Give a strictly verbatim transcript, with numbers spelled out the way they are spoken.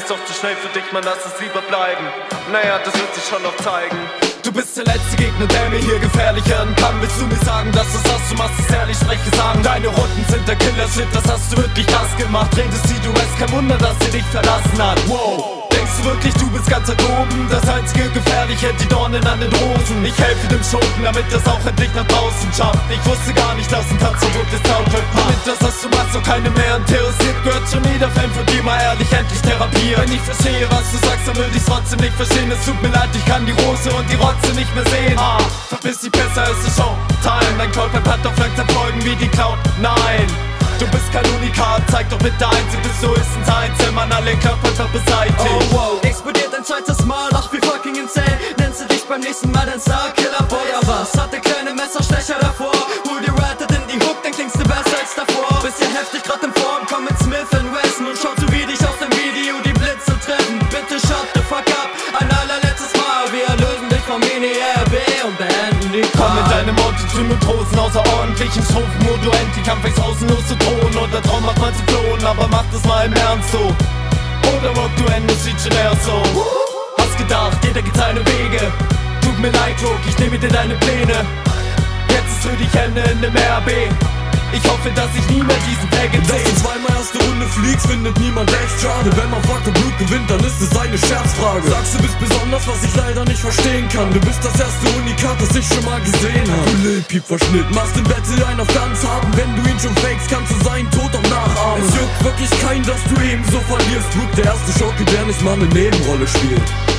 ist doch zu schnell für dich, man, lass es lieber bleiben. Naja, das wird sich schon noch zeigen. Du bist der letzte Gegner, der mir hier gefährlich werden kann. Willst du mir sagen, dass du das hast, du machst es ehrlich, spreche sagen. Deine Runden sind der Killer-Shit, das hast du wirklich krass gemacht. Redest wie du weißt, kein Wunder, dass sie dich verlassen hat. Wow, denkst du wirklich, du bist ganz weit oben? Das einzige Gefährliche, die Dornen an den Rosen. Ich helfe dem Schoten, damit das auch endlich nach draußen schafft. Ich wusste gar nicht, dass ein Tanzverbot ist Soundtrap. Damit das, was du machst, so keine mehr interessiert, gehört schon jeder Fan von dir mal ehrlich endlich therapieren. Wenn ich verstehe, was du sagst, dann würde ich's trotzdem nicht verstehen. Es tut mir leid, ich kann die Rose und die Rotze nicht mehr sehen. Ah, verpiss dich besser, es ist Showtime. Dein Cloud-Pad hat doch langsam Folgen wie die Cloud. Nein, du bist kein Unikat, zeig doch bitte eins, du bist so ist ein Einzel, man alle Körper beseitigt. Oh wow, explodiert ein zweites Mal, ach wie fucking insane. Nennst du dich beim nächsten Mal den Star-Killer Boy? Ja was, hatte kleine Messerstecher davor. Hol dir Ratted in die Hook, dann klingst du besser als davor. Bisschen heftig grad in Form, komm mit Smith and Wesson und schau zu, wie dich aus dem Video die Blitze treffen. Bitte shut the fuck up, ein allerletztes Mal. Wir lösen dich vom Mini-R B und beenden die Qual. Komm mit deinem Autotune und Hosen, außerordentlichen Strophen, wo du endlich anfängst außenlos zu drohen. Und der Traum macht mal zu flohen, aber mach das mal im Ernst so. Oder Rock, du endest sieht schon eher so. Hast gedacht, jeder geht seine Wege. Tut mir leid, Rock, ich nehme dir deine Pläne. Jetzt ist für dich Ende in dem R B. Ich hoffe, dass ich nie mehr diesen Tag Dass sehe. du zweimal erste Runde fliegst, findet niemand echt schade. Wenn man Faktor Blut gewinnt, dann ist es eine Scherzfrage. Sagst du bist besonders, was ich leider nicht verstehen kann. Du bist das erste Unikat, das ich schon mal gesehen hab. Du Lil Peep Verschnitt, machst im Battle einen auf ganz haben. Wenn du ihn schon fakest, kannst du seinen Tod auch nachahmen. Es juckt wirklich keinen, dass du ebenso verlierst. Luke, der erste Schurke, der nicht mal eine Nebenrolle spielt.